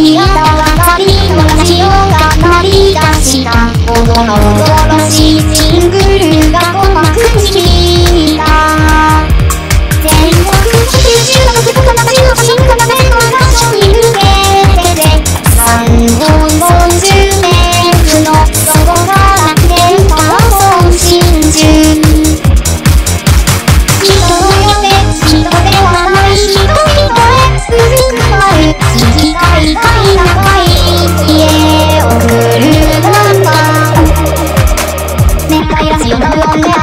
にあったばかりのラジオが鳴り出した。おどろおどろしいジングルが鼓膜に響いた。全国90の国と70の進化な全の合唱に向けてで3本50メートルのそこから電波を送信中。人のよで人ではない人に声うずくまる生きがいがい長い家を送るナンバー熱帯ラジオの音で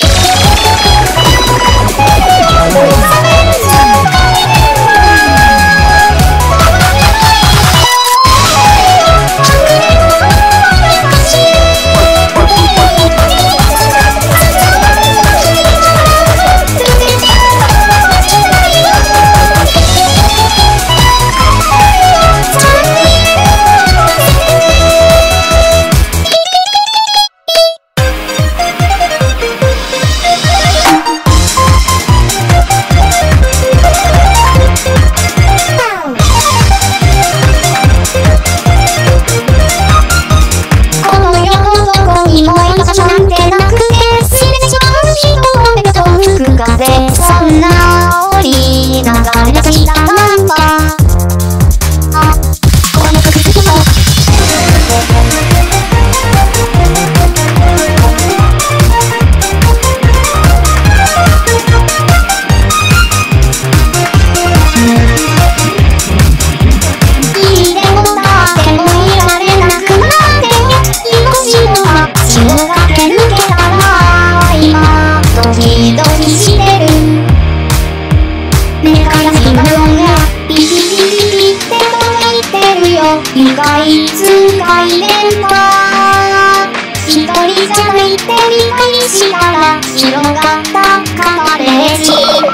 そんな折流れ出したナンバーこの曲好きもいいでもだってもいられなくなって命の街を駆け抜けたら今ドキドキして意外痛快連覇一人じゃないって理解したら広がったカバレージ